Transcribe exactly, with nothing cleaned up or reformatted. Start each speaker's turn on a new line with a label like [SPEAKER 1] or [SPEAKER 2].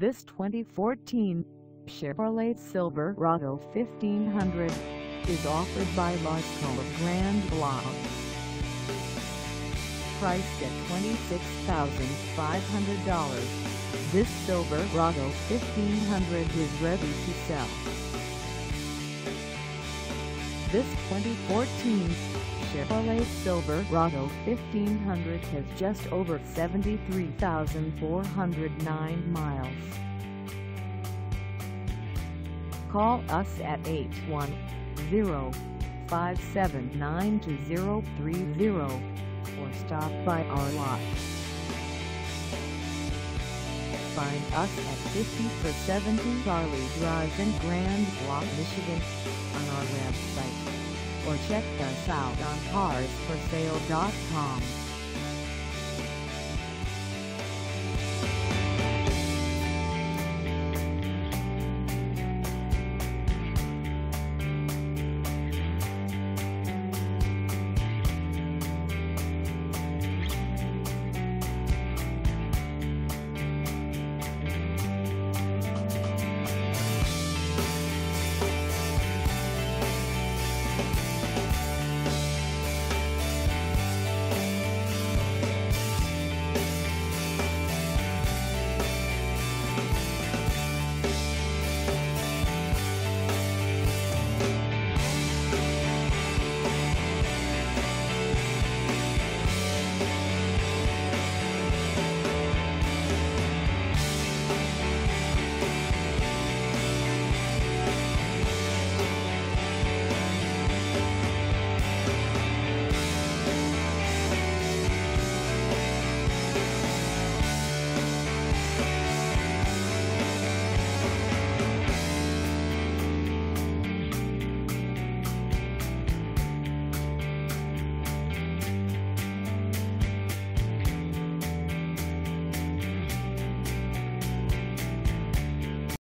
[SPEAKER 1] This twenty fourteen Chevrolet Silverado fifteen hundred is offered by Lasco of Grand Blanc. Priced at twenty-six thousand five hundred dollars, this Silverado fifteen hundred is ready to sell. This twenty fourteen Chevrolet Silverado fifteen hundred has just over seventy-three thousand four hundred nine miles. Call us at eight one zero, five seven nine, two zero three zero or stop by our lot. Find us at fifty for seventy Charlie Drive in Grand Blanc, Michigan on our website, or check us out on cars for sale dot com.